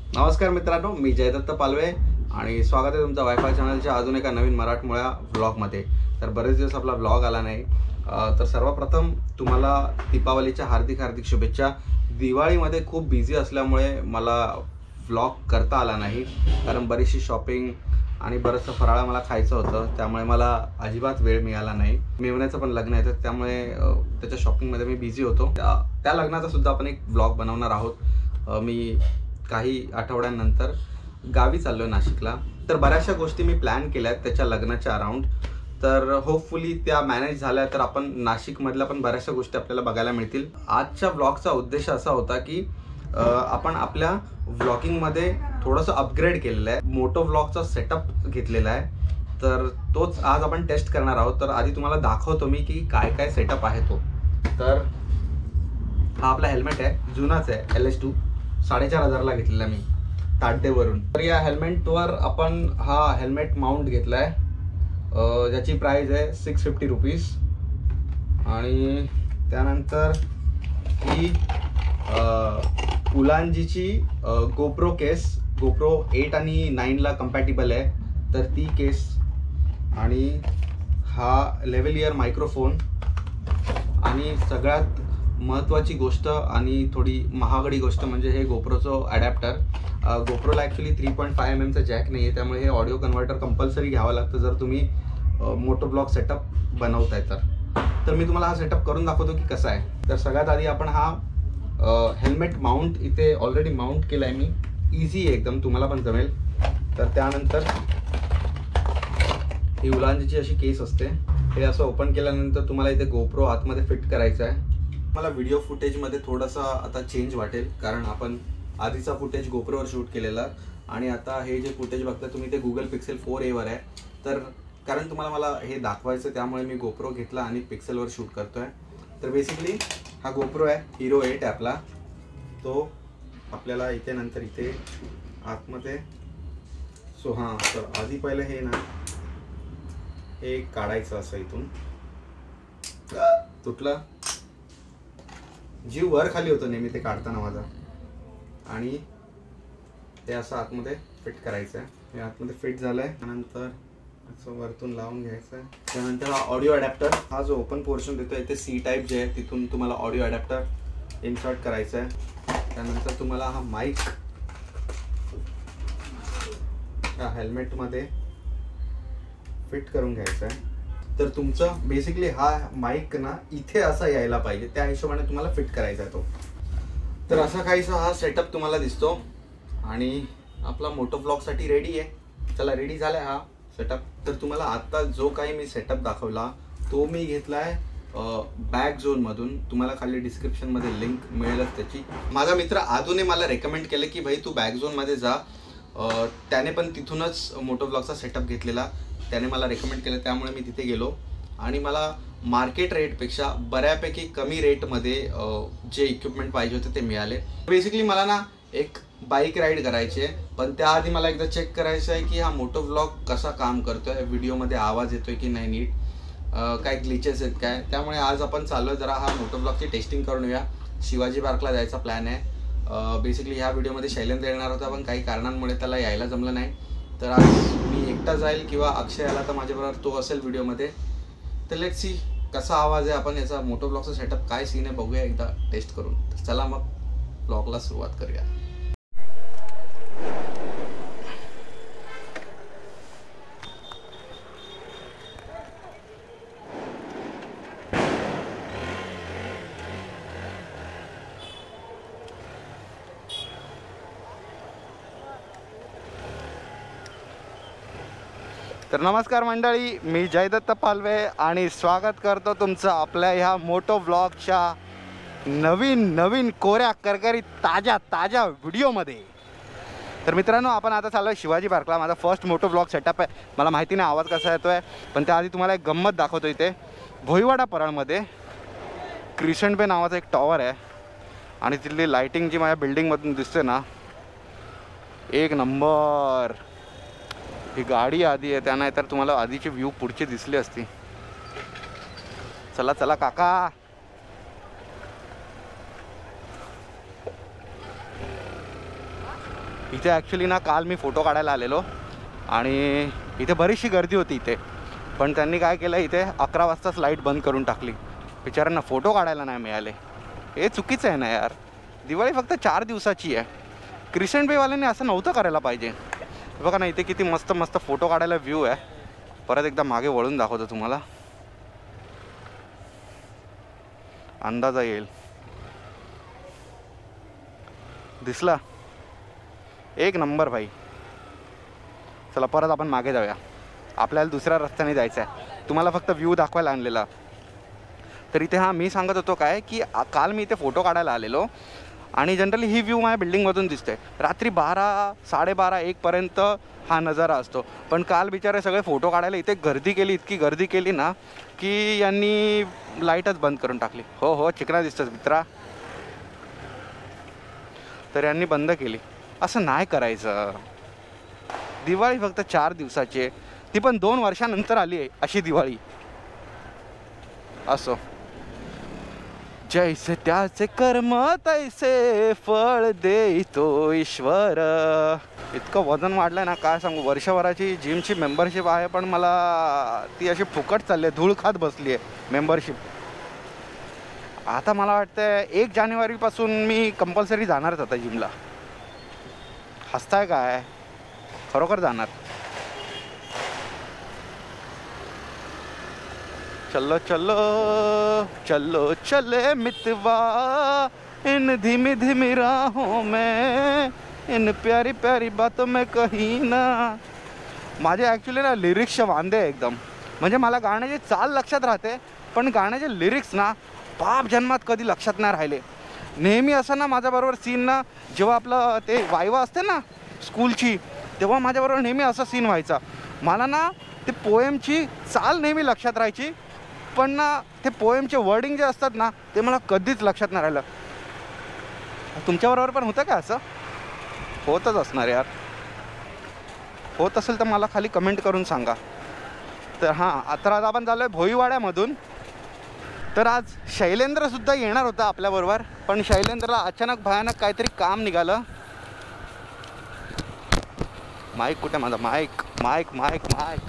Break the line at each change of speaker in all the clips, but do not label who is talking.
नमस्कार मित्रांनो, मी जयदत्त पालवे आणि स्वागत आहे तुमचं वायफाय चॅनलच्या अजून एका नवीन मराठमोळ्या व्लॉगमध्ये. तर बरेच दिवस आपला व्लॉग आला नाही. तर सर्वप्रथम तुम्हाला दीपावलीच्या हार्दिक हार्दिक शुभेच्छा. दिवाळीमध्ये खूप बिझी असल्यामुळे मला व्लॉग करता आला नाही, कारण बरीचशी शॉपिंग आणि बरंचसं फराळ मला खायचं होतं, त्यामुळे मला अजिबात वेळ मिळाला नाही. मेवण्याचं पण लग्न आहे, तर त्यामुळे त्याच्या शॉपिंगमध्ये मी बिझी होतो. त्या लग्नाचा सुद्धा आपण एक व्लॉग बनवणार आहोत. मी काही आठवड्यांनंतर गावी चाललो नाशिकला. तर बऱ्याचशा गोष्टी मी प्लॅन केल्या आहेत त्याच्या लग्नाच्या अराउंड. तर होपफुली त्या मॅनेज झाल्या तर आपण नाशिकमधल्या पण बऱ्याचशा गोष्टी आपल्याला बघायला मिळतील. आजच्या व्लॉगचा उद्देश असा होता की आपण आपल्या व्लॉगिंगमध्ये थोडंसं अपग्रेड केलेलं आहे. मोटो व्लॉगचा सेटअप घेतलेला आहे, तर तोच आज आपण टेस्ट करणार आहोत. तर आधी तुम्हाला दाखवतो मी की काय काय सेटअप आहे तो. तर हा आपला हेल्मेट आहे, जुनाच आहे, LS2 4500ला घेतलेला मी ताड्डेवरून. तर या हेल्मेटवर आपण हा हेल्मेट माउंट घेतला आहे, ज्याची प्राईस आहे 650 रुपीज. आणि त्यानंतर ही उलांजीची गोप्रो केस, गोप्रो 8 आणि 9ला कम्पॅटिबल आहे, तर ती केस. आणि हा लेव्हलियर मायक्रोफोन. आणि सगळ्यात महत्त्वाची गोष्ट आणि थोडी महागडी गोष्ट म्हणजे हे गोप्रोचं ॲडॅप्टर. गोप्रोला ॲक्च्युली 3.5 mm जॅक नाही आहे, त्यामुळे हे ऑडिओ कन्व्हर्टर कंपल्सरी घ्यावं लागतं जर तुम्ही मोटो ब्लॉग सेटअप बनवताय तर मी तुम्हाला हा सेटअप करून दाखवतो की कसा आहे. तर सगळ्यात आधी आपण हा हेल्मेट माउंट इथे ऑलरेडी माउंट केला आहे मी. इझी आहे एकदम, तुम्हाला पण जमेल. तर त्यानंतर ही उलांजीची अशी केस असते. हे असं ओपन केल्यानंतर तुम्हाला इथे गोप्रो आतमध्ये फिट करायचं आहे. मला व्हिडिओ फुटेजमध्ये थोडासा आता चेंज वाटेल, कारण आपण आधीचा फुटेज गोप्रोवर शूट केलेला आणि आता हे जे फुटेज बघता तुम्ही ते गुगल पिक्सेल 4a वर आहे. तर कारण तुम्हाला मला हे दाखवायचं त्यामुळे मी गोप्रो घेतला आणि पिक्सेलवर शूट करतोय. तर बेसिकली हा गोप्रो आहे, Hero 8 आहे आपला. तो आपल्याला इथे नंतर इथे आतमध्ये. सो हां, तर आधी पहिले हे ना, हे काढायचं असं. इथून तुटलं, जीव वर खाली होतो नेहमी ते काढताना माझा. आणि ते असं आतमध्ये फिट करायचं आहे. हे आतमध्ये फिट झालं आहे. त्यानंतर असं वरतून लावून घ्यायचं आहे. त्यानंतर हा ऑडिओ अडॅप्टर, हा जो ओपन पोर्शन देतो आहे ते C टाईप जे आहे तिथून तुम्हाला ऑडिओ अडॅप्टर इन्सर्ट करायचं आहे. त्यानंतर तुम्हाला हा माईक ह्या हेल्मेटमध्ये फिट करून घ्यायचा आहे. तर तुमचं बेसिकली हा माईक ना इथे असा यायला पाहिजे, त्या हिशोबाने तुम्हाला फिट करायचा आहे तो. तर असा काहीसा हा सेटअप तुम्हाला दिसतो आणि आपला मोटो ब्लॉगसाठी रेडी आहे. चला, रेडी झालाय हा सेटअप. तर तुम्हाला आता जो काही मी सेटअप दाखवला तो मी घेतला आहे बॅक झोनमधून. तुम्हाला खाली डिस्क्रिप्शनमध्ये लिंक मिळेलच त्याची. माझा मित्र आदूने मला रेकमेंड केलं की भाई तू बॅक झोनमध्ये जा. त्याने पण तिथूनच मोटो ब्लॉगचा सेटअप घेतलेला, त्याने मला रेकमेंड केलं, त्यामुळे मी तिथे गेलो आणि मला मार्केट रेटपेक्षा बऱ्यापैकी कमी रेटमध्ये जे इक्विपमेंट पाहिजे होते ते मिळाले. बेसिकली मला ना एक बाईक राईड करायची आहे, पण त्याआधी मला एकदा चेक करायचं आहे की हा मोटो ब्लॉग कसा काम करतोय, व्हिडिओमध्ये आवाज येतोय की नाही नीट, काय ग्लिचेस आहेत काय. त्यामुळे आज आपण चाललो जरा हा मोटो ब्लॉगची टेस्टिंग करून येऊया. शिवाजी पार्कला जायचा प्लॅन आहे. बेसिकली ह्या व्हिडिओमध्ये शैलेंद्र येणार होता, पण काही कारणांमुळे त्याला यायला जमलं नाही. तर आज मी एकटा जाईल किंवा अक्षय आला तर माझ्याबरोबर तो असेल व्हिडिओमध्ये. तर लेट्स सी कसा आवाज आहे, आपण याचा मोटो ब्लॉगचा सेटअप काय सीन आहे बघूया एकदा टेस्ट करून. तर चला मग ब्लॉगला सुरुवात करूया. तर नमस्कार मंडळी, मी जयदत्त पालवे आणि स्वागत करतो तुमचं आपल्या ह्या मोटो व्लॉगच्या नवीन कोऱ्या करकरीत ताज्या व्हिडिओमध्ये. तर मित्रांनो, आपण आता चाललो आहे शिवाजी पार्कला. माझा फर्स्ट मोटो व्लॉग सेटअप आहे. मला माहिती नाही आवाज कसा येतो आहे, पण त्याआधी तुम्हाला एक गंमत दाखवतो. इथे भोईवाडा परळमध्ये क्रिसेंट बे नावाचा एक टॉवर आहे आणि तिथली लाईटिंग जी माझ्या बिल्डिंगमधून दिसते ना, एक नंबर. ही गाडी आधी आहे, त्या नाही तर तुम्हाला आधीची व्ह्यू पुढची दिसली असती. चला चला काका. इथे ॲक्च्युली ना काल मी फोटो काढायला आलेलो आणि इथे बरीचशी गर्दी होती इथे, पण त्यांनी काय केलं, इथे 11 वाजताच लाईट बंद करून टाकली. बिचाऱ्यांना फोटो काढायला नाही मिळाले. हे चुकीचं आहे ना यार. दिवाळी फक्त 4 दिवसाची आहे. क्रिसेंट बेवाल्यांनी असं नव्हतं करायला पाहिजे. बघा ना इथे किती मस्त मस्त फोटो काढायला व्ह्यू आहे. परत एकदा मागे वळून दाखवतो तुम्हाला, अंदाजा येईल. दिसला? एक नंबर भाई. चला परत आपण मागे जाऊया. आपल्याला दुसऱ्या रस्त्याने जायचं आहे. तुम्हाला फक्त व्ह्यू दाखवायला आणलेला. तर इथे मी सांगत होतो काय की काल मी इथे फोटो काढायला आलेलो आणि जनरली ही व्ह्यू माझ्या बिल्डिंगमधून दिसते. रात्री 12, 12:30, 1पर्यंत हा नजारा असतो. पण काल बिचारे सगळे फोटो काढायला इथे गर्दी केली, इतकी गर्दी केली ना की यांनी लाईटच बंद करून टाकली. हो हो, चिकना दिसतंच मित्रा. तर यांनी बंद केली. असं नाही करायचं. दिवाळी फक्त 4 दिवसाची आहे, ती पण 2 वर्षानंतर आली आहे अशी दिवाळी. असो, जैसे त्याचे कर्म तैसे फळ देतो ईश्वर. इतकं वजन वाढलंय ना काय सांगू. वर्षभराची जिमची मेंबरशिप आहे पण मला ती अशी फुकट चालली आहे, धूळ खात बसली आहे मेंबरशिप. आता मला वाटतं 1 जानेवारीपासून मी कंपल्सरी जाणारच आता जिमला. हसताय काय, खरोखर जाणार. चलो चलो चलो चले मितवा इन धीमी धीमी राहों में, इन प्यारी प्यारी बातों में कहीं ना. माझे ॲक्च्युली ना लिरिक्सचे वांदे एकदम. म्हणजे मला गाण्याची चाल लक्षात राहते पण गाण्याचे लिरिक्स ना बाप जन्मात कधी लक्षात नाही राहिले. नेहमी असं ना माझ्याबरोबर सीन ना, जेव्हा आपलं ते वायवा असते ना स्कूलची, तेव्हा माझ्याबरोबर नेहमी असा सीन व्हायचा. मला ना ते पोएमची चाल नेहमी लक्षात राहायची पण ना ते पोएमचे वर्डिंग जे असतात ना ते मला कधीच लक्षात नाही राहिलं. तुमच्याबरोबर पण होतं का असं? होतच असणार यार. होत असेल तर मला खाली कमेंट करून सांगा. तर आता आपण चाललो आहे भोईवाड्यामधून. तर आज शैलेंद्रसुद्धा येणार होता आपल्याबरोबर, पण शैलेंद्रला अचानक भयानक काहीतरी काम निघालं. माईक कुठे माझा? Mic mic mic mic.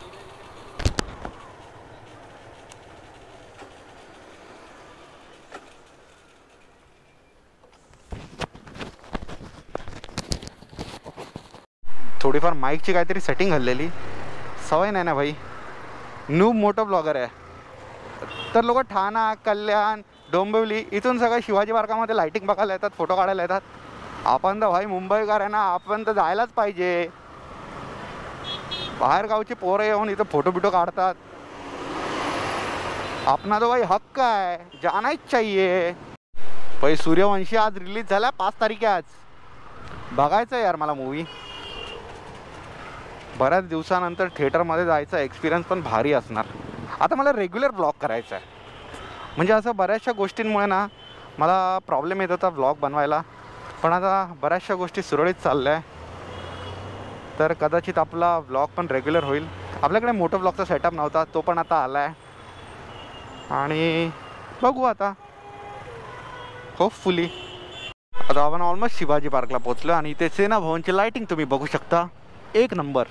थोडीफार माईकची काहीतरी सेटिंग हल्लेली. सवय नाही ना भाई, न्यूब मोठं ब्लॉगर आहे. तर लोक ठाणा, कल्याण, डोंबिवली इथून सगळं शिवाजी पार्कामध्ये लाईटिंग बघायला येतात, फोटो काढायला येतात. आपण तर भाई मुंबईकर आहे ना, आपण तर जायलाच पाहिजे. बाहेर गावची पोरं येऊन इथं फोटो बिटो काढतात. आपला तो भाई हक्क आहे, जाना ही चाहिए. भाई सूर्यवंशी आज रिलीज झाला, 5 तारीख आहे आज. बघायचं यार मला मूवी. बऱ्याच दिवसानंतर थिएटरमध्ये जायचा एक्सपिरियन्स पण भारी असणार. आता मला रेग्युलर व्लॉग करायचा आहे. म्हणजे असं बऱ्याचशा गोष्टींमुळे ना मला प्रॉब्लेम येत होता व्लॉग बनवायला, पण आता बऱ्याचशा गोष्टी सुरळीत चालल्या आहे. तर कदाचित आपला व्लॉग पण रेग्युलर होईल. आपल्याकडे मोठं व्लॉगचा सेटअप नव्हता, तो पण आता आला आहे. आणि बघू आता, होपफुली. आता आपण ऑलमोस्ट शिवाजी पार्कला पोहोचलो आणि इथे सेना भवनची लाईटिंग तुम्ही बघू शकता. 1 नंबर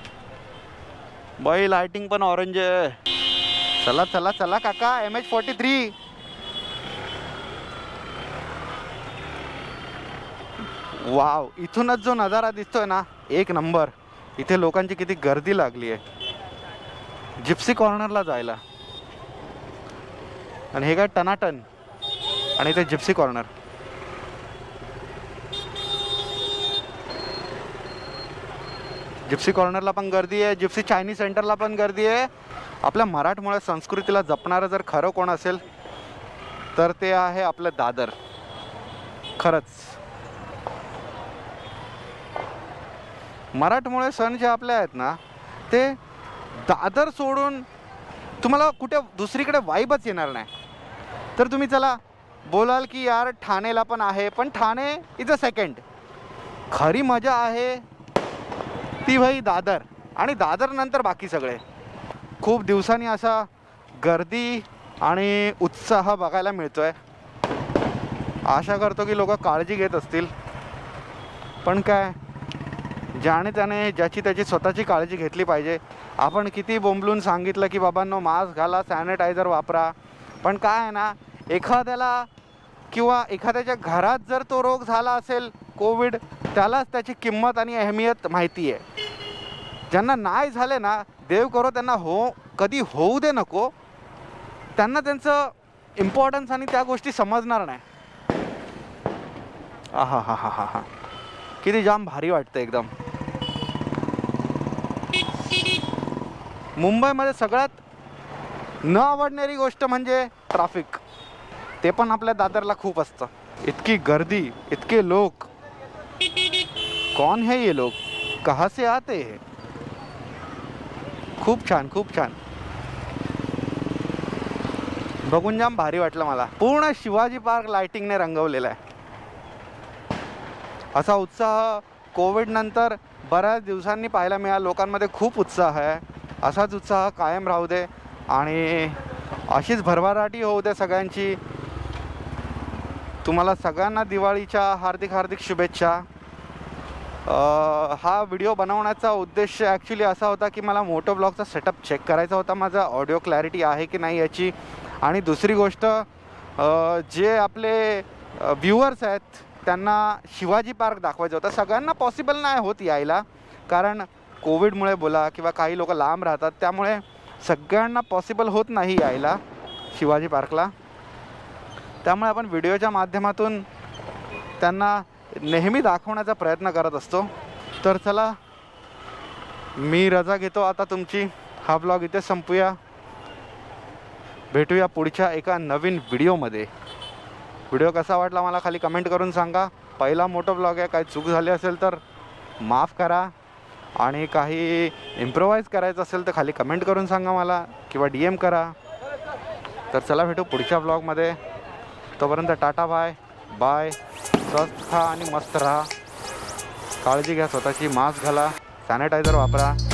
बाई, लाइटिंग पण ऑरेंज आहे. चला चला चला काका, MH43. वाव, इथूनच जो नजारा दिसतोय ना 1 नंबर. इथे लोकांची किती गर्दी लागली आहे जिप्सी कॉर्नरला जायला. आणि हे काय टनाटन, आणि इथे जिप्सी कॉर्नर. जिप्सी कॉर्नरला पण गर्दी आहे, जिप्सी चायनीज सेंटरला पण गर्दी आहे. आपल्या मराठमोळ्या संस्कृतीला जपणारं जर खरं कोण असेल तर ते आहे आपलं दादर. खरंच मराठमोळे सण जे आपले आहेत ना, ते दादर सोडून तुम्हाला कुठे दुसरीकडे वाईबच येणार नाही. तर तुम्ही चला बोलाल की यार ठाणेला पण आहे, पण ठाणे इज अ सेकंड. खरी मजा आहे ती भाई दादर, आणि दादर नंतर बाकी सगळे. खूप दिवसांनी असा गर्दी आणि उत्साह बघायला मिळतोय. आशा करतो की लोक काळजी घेत असतील. पण काय, ज्याने त्याने ज्याची त्याची स्वतःची काळजी घेतली पाहिजे. आपण किती बोंबलून सांगितलं की बाबांनो मास्क घाला, सॅनिटायझर वापरा, पण काय आहे ना, एखाद्याला किंवा एखाद्याच्या घरात जर तो रोग झाला असेल कोविड, त्यालाच त्याची किंमत आणि अहमियत माहिती आहे. ज्यांना नाही झाले ना, देव करो त्यांना कधी होऊ दे नको, त्यांना त्यांचं इम्पॉर्टन्स आणि त्या गोष्टी समजणार नाही. आहा हा हा हा हा, किती जाम भारी वाटतं एकदम. मुंबईमध्ये सगळ्यात न आवडणारी गोष्ट म्हणजे ट्रॅफिक. ते पण आपल्या दादरला खूप असतं. इतकी गर्दी, इतके लोक, कौन है ये लोग, कहाँ से आते हैं. खूप छान, खूप छान. बघून जाम भारी वाटलं मला. पूर्ण शिवाजी पार्क लाइटिंगने रंगवलेला आहे. असा उत्साह कोविड नंतर बऱ्याच दिवसांनी पाहायला मिळाला. लोकांमध्ये खूप उत्साह आहे. असाच उत्साह कायम राहू दे आणि अशीच भरभराटी होऊ दे सगळ्यांची. तुम्हाला सगळ्यांना दिवाळीच्या हार्दिक हार्दिक शुभेच्छा. हा व्हिडिओ बनवण्याचा उद्देश ॲक्च्युली असा होता की मला मोटो ब्लॉगचा सेटअप चेक करायचा होता, माझा ऑडिओ क्लॅरिटी आहे की नाही याची. आणि दुसरी गोष्ट, जे आपले व्ह्युअर्स आहेत त्यांना शिवाजी पार्क दाखवायचं होतं. सगळ्यांना पॉसिबल नाही होत यायला, कारण कोविडमुळे बोला किंवा काही लोक लांब राहतात, त्यामुळे सगळ्यांना पॉसिबल होत नाही यायला शिवाजी पार्कला. त्यामुळे आपण व्हिडिओच्या माध्यमातून त्यांना नेहमी दाखवण्याचा प्रयत्न करत असतो. तर चला, मी रजा घेतो आता तुमची. हा ब्लॉग इथे संपूया. भेटूया पुढच्या एका नवीन व्हिडिओमध्ये. व्हिडिओ कसा वाटला मला खाली कमेंट करून सांगा. पहिला मोठा ब्लॉग आहे, काही चूक झाली असेल तर माफ करा. आणि काही इम्प्रोवाइज करायचं असेल तर खाली कमेंट करून सांगा मला किंवा DM करा. तर चला भेटू पुढच्या ब्लॉगमध्ये. तोपर्यंत टाटा बाय बाय. स्वस्थ खा आणि मस्त राहा. काळजी घ्या स्वतःची. मास्क घाला, सॅनिटायझर वापरा.